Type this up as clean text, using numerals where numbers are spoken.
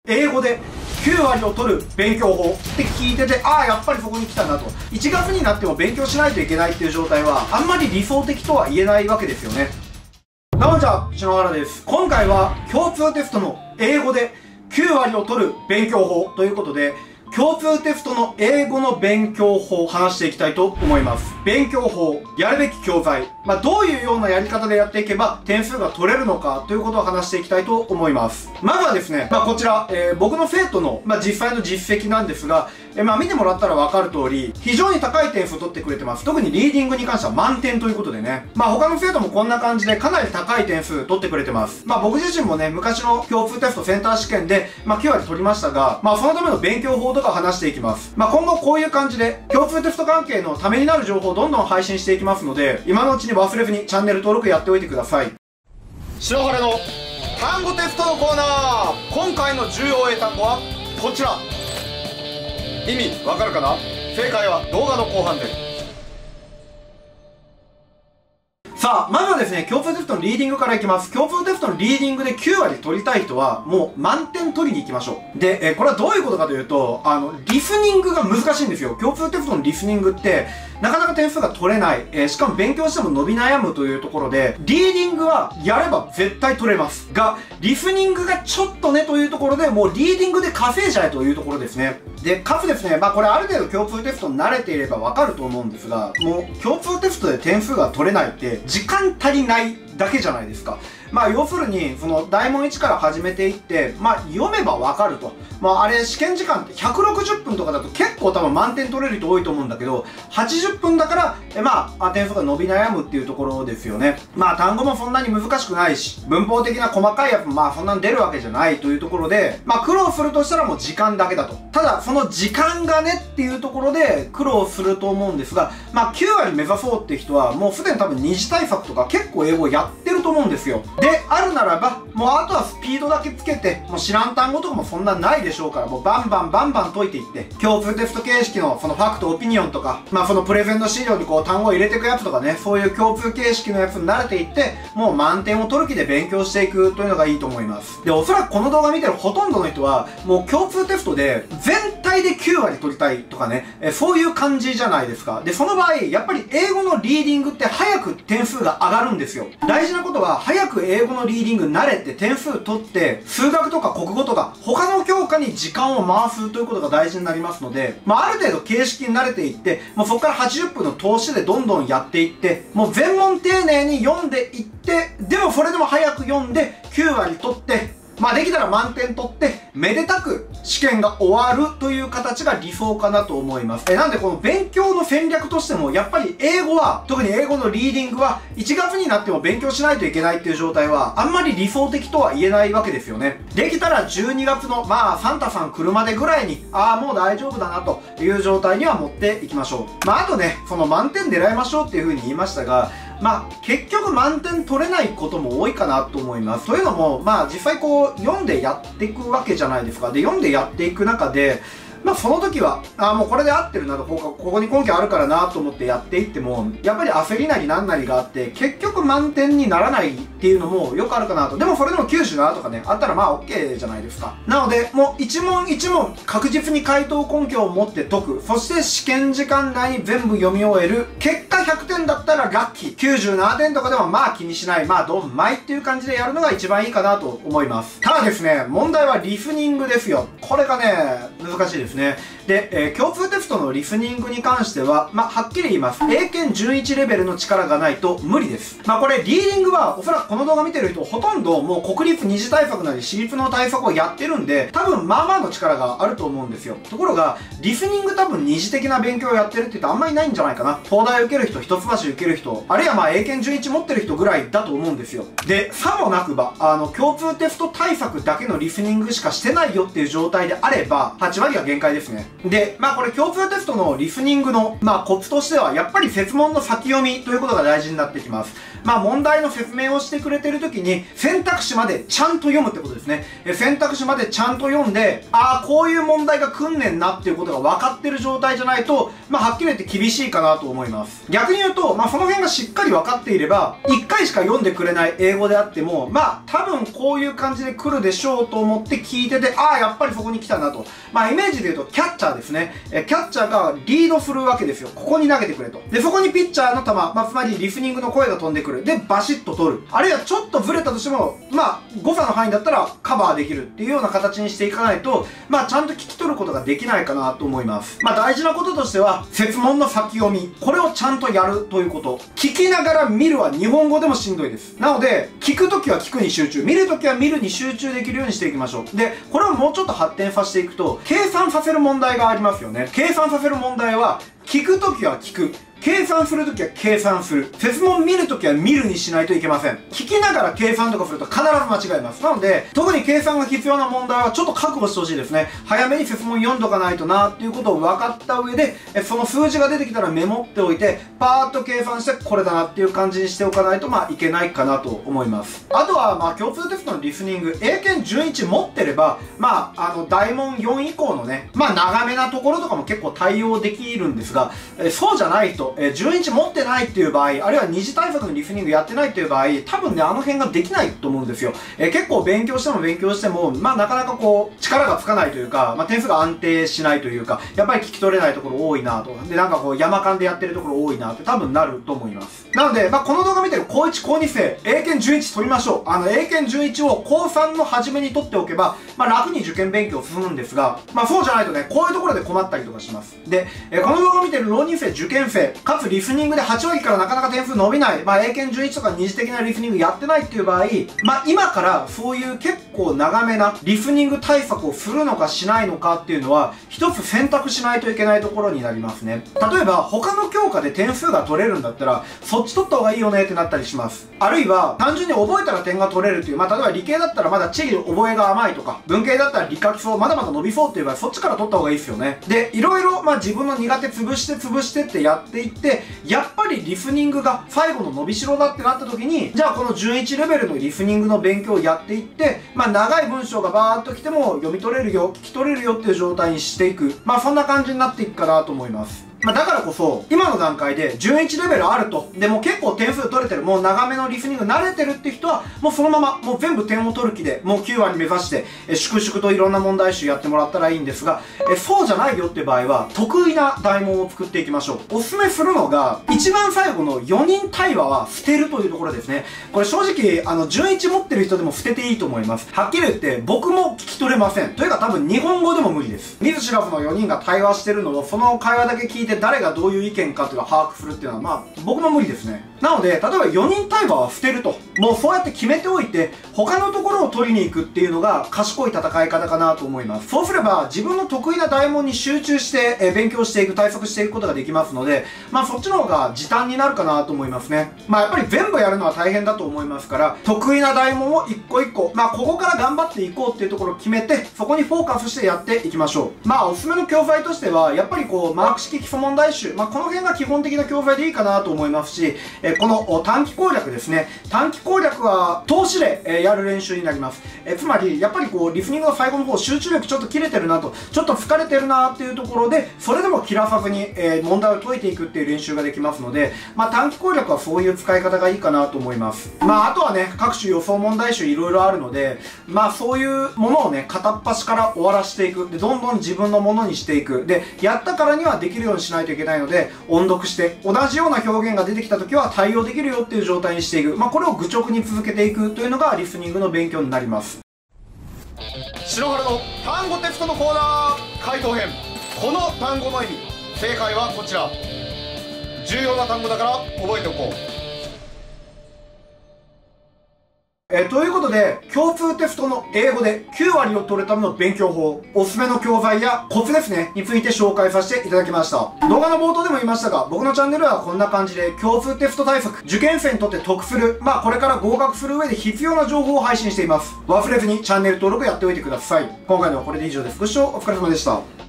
英語で9割を取る勉強法って聞いてて、ああ、やっぱりそこに来たなと。1月になっても勉強しないといけないっていう状態は、あんまり理想的とは言えないわけですよね。なおじゃ、篠原です。今回は共通テストの英語で9割を取る勉強法ということで、共通テストの英語の勉強法を話していきたいと思います。勉強法、やるべき教材、どういうようなやり方でやっていけば点数が取れるのかということを話していきたいと思います。まずはですね、こちら、僕の生徒の、実際の実績なんですが、見てもらったらわかる通り、非常に高い点数を取ってくれてます。特にリーディングに関しては満点ということでね。他の生徒もこんな感じでかなり高い点数取ってくれてます。僕自身もね、昔の共通テストセンター試験で、9割取りましたが、そのための勉強法とか話していきます。今後こういう感じで、共通テスト関係のためになる情報をどんどん配信していきますので、今のうちに忘れずにチャンネル登録やっておいてください。篠原の単語テストのコーナー。今回の重要英単語はこちら。意味わかるかな？正解は動画の後半で。さあ、まずはですね、共通テストのリーディングからいきます。共通テストのリーディングで9割取りたい人は、もう満点取りに行きましょう。で、これはどういうことかというと、リスニングが難しいんですよ。共通テストのリスニングって、なかなか点数が取れない。しかも勉強しても伸び悩むというところで、リーディングはやれば絶対取れます。が、リスニングがちょっとねというところで、もうリーディングで稼いじゃえというところですね。で、かつですね、これある程度共通テストに慣れていればわかると思うんですが、もう共通テストで点数が取れないって、時間足りないだけじゃないですか。要するに、その、大問1から始めていって、読めばわかると。あれ、試験時間って160分とかだと結構多分満点取れる人多いと思うんだけど、80分だから、点数が伸び悩むっていうところですよね。単語もそんなに難しくないし、文法的な細かいやつもそんなに出るわけじゃないというところで、苦労するとしたらもう時間だけだと。ただ、その時間がねっていうところで苦労すると思うんですが、9割目指そうっていう人は、もうすでに多分二次対策とか結構英語やってると思うんですよ。で、あるならば、もうあとはスピードだけつけて、もう知らん単語とかもそんなないでしょうから、もうバンバン解いていって、共通テスト形式のそのファクト、オピニオンとか、そのプレゼント資料にこう単語を入れていくやつとかね、そういう共通形式のやつに慣れていって、もう満点を取る気で勉強していくというのがいいと思います。で、おそらくこの動画見てるほとんどの人は、もう共通テストで全体で9割取りたいとかね、そういう感じじゃないですか。で、その場合、やっぱり英語のリーディングって早く点数が上がるんですよ。大事なことは、早く英語のリーディング慣れて点数取って、数学とか国語とか、他の教科に時間を回すということが大事になりますので、ある程度形式に慣れていって、もうそこから80分の投資でどんどんやっていって、もう全問丁寧に読んでいって、でもそれでも早く読んで9割取って、できたら満点取って、めでたく試験が終わるという形が理想かなと思います。なんでこの勉強の戦略としても、やっぱり英語は、特に英語のリーディングは、1月になっても勉強しないといけないっていう状態は、あんまり理想的とは言えないわけですよね。できたら12月の、サンタさん来るまでぐらいに、もう大丈夫だなという状態には持っていきましょう。あとね、その満点狙いましょうっていう風に言いましたが、結局満点取れないことも多いかなと思います。というのも、実際こう、読んでやっていくわけじゃないですか。で、読んでやっていく中で、その時は、もうこれで合ってるなと、ここに根拠あるからなと思ってやっていっても、やっぱり焦りなりなんなりがあって、結局満点にならないっていうのもよくあるかなと。でもそれでも97とかね、あったらOK じゃないですか。なので、もう一問一問確実に回答根拠を持って解く。そして試験時間内に全部読み終える。結果100点だったらラッキー。97点とかでも気にしない。ドンマイっていう感じでやるのが一番いいかなと思います。ただですね、問題はリスニングですよ。これがね、難しいですね。で、共通テストのリスニングに関しては、はっきり言います。英検準1レベルの力がないと無理です。これ、リーディングは、おそらくこの動画見てる人、ほとんどもう国立二次対策なり私立の対策をやってるんで、多分の力があると思うんですよ。ところが、リスニング多分二次的な勉強をやってるって言うとあんまりないんじゃないかな。東大受ける人、一橋受ける人、あるいは英検準1持ってる人ぐらいだと思うんですよ。で、さもなくば、共通テスト対策だけのリスニングしかしてないよっていう状態であれば、8割が限限界ですね。で、これ共通テストのリスニングの、コツとしては、やっぱり設問の先読みということが大事になってきます。問題の説明をしてくれてる時に、選択肢までちゃんと読むってことですね。選択肢までちゃんと読んで、こういう問題が来んねんなっていうことが分かってる状態じゃないと、はっきり言って厳しいかなと思います。逆に言うと、その辺がしっかり分かっていれば、1回しか読んでくれない英語であっても、多分こういう感じで来るでしょうと思って聞いてて、やっぱりそこに来たなと。イメージで言うと、キャッチャーですね。キャッチャーがリードするわけですよ。ここに投げてくれと。で、そこにピッチャーの球、つまりリスニングの声が飛んでくる。で、バシッと取る。あるいはちょっとずれたとしても、誤差の範囲だったらカバーできるっていうような形にしていかないと、ちゃんと聞き取ることができないかなと思います。大事なこととしては、設問の先読み。これをちゃんとやるということ。聞きながら見るは日本語でもしんどいです。なので、聞くときは聞くに集中。見るときは見るに集中できるようにしていきましょう。で、これをもうちょっと発展させていくと、計算させる問題がありますよね。計算させる問題は、聞くときは聞く。計算するときは計算する。設問見るときは見るにしないといけません。聞きながら計算とかすると必ず間違えます。なので、特に計算が必要な問題はちょっと覚悟してほしいですね。早めに設問読んどかないとなっていうことを分かった上で、その数字が出てきたらメモっておいて、パーッと計算してこれだなっていう感じにしておかないといけないかなと思います。あとは共通テストのリスニング、英検準1持ってれば、大問4以降のね、長めなところとかも結構対応できるんですが、そうじゃないと、準1持ってないっていう場合、あるいは二次対策のリスニングやってないっていう場合、多分ね、あの辺ができないと思うんですよ。結構勉強しても、なかなか力がつかないというか、点数が安定しないというか、やっぱり聞き取れないところ多いなと。で、山間でやってるところ多いなって多分なると思います。なので、この動画見てる高1、高2生、英検準1取りましょう。英検準1を高3の初めに取っておけば、楽に受験勉強進むんですが、そうじゃないとね、こういうところで困ったりとかします。で、この動画見てる浪人生、受験生、かつリスニングで8割からなかなか点数伸びない、英検準1とか二次的なリスニングやってないっていう場合、今からそういう結構長めなリスニング対策をするのかしないのかっていうのは、一つ選択しないといけないところになりますね。例えば、他の教科で点数が取れるんだったら、そっち取った方がいいよねってなったりします。あるいは、単純に覚えたら点が取れるっていう、例えば理系だったらまだ地理覚えが甘いとか、文系だったら理科基礎まだまだ伸びそうっていう場合、そっちから取った方がいいですよね。で、いろいろ、自分の苦手潰してってやっていって、やっぱりリスニングが最後の伸びしろだってなった時に、じゃあこの準1レベルのリスニングの勉強をやっていって、長い文章がバーっと来ても読み取れるよ、聞き取れるよっていう状態にしていく。そんな感じになっていくかなと思います。だからこそ、今の段階で準1レベルあると。で、もう結構点数取れてる。もう長めのリスニング慣れてるって人は、もうそのまま、もう全部点を取る気で、もう9割目指して、粛々といろんな問題集やってもらったらいいんですが、そうじゃないよって場合は、得意な題目を作っていきましょう。おすすめするのが、一番最後の4人対話は捨てるというところですね。これ正直、準1持ってる人でも捨てていいと思います。はっきり言って、僕も聞き取れません。というか多分日本語でも無理です。見ず知らずの4人が対話してるのを、その会話だけ聞いて誰がどういう意見かというのを把握するっていうのは僕も無理ですね。なので例えば4人対話は捨てると、もうそうやって決めておいて他のところを取りに行くっていうのが賢い戦い方かなと思います。そうすれば自分の得意な題目に集中して勉強していく、対策していくことができますので、そっちの方が時短になるかなと思いますね。やっぱり全部やるのは大変だと思いますから、得意な題目を一個一個、ここから頑張っていこうっていうところを決めて、そこにフォーカスしてやっていきましょう。おすすめの教材としてはやっぱりマーク式基礎問題集、この辺が基本的な教材でいいかなと思いますし、この短期攻略ですね。短期攻略は通しでやる練習になります。つまり、やっぱりリスニングの最後の方、集中力ちょっと切れてるなと、ちょっと疲れてるなっていうところで、それでも切らさずに問題を解いていくっていう練習ができますので、短期攻略はそういう使い方がいいかなと思います。あとはね、各種予想問題集いろいろあるので、そういうものをね、片っ端から終わらしていく。で、どんどん自分のものにしていく。で、やったからにはできるようにしないといけないので、音読して、同じような表現が出てきた時は対応できるよっていう状態にしていく。これを愚直に続けていくというのがリスニングの勉強になります。篠原の単語テストのコーナー回答編。この単語の意味、正解はこちら。重要な単語だから覚えておこう。ということで、共通テストの英語で9割を取るための勉強法、おすすめの教材やコツですね、について紹介させていただきました。動画の冒頭でも言いましたが、僕のチャンネルはこんな感じで共通テスト対策、受験生にとって得する、これから合格する上で必要な情報を配信しています。忘れずにチャンネル登録やっておいてください。今回のはこれで以上です。ご視聴お疲れ様でした。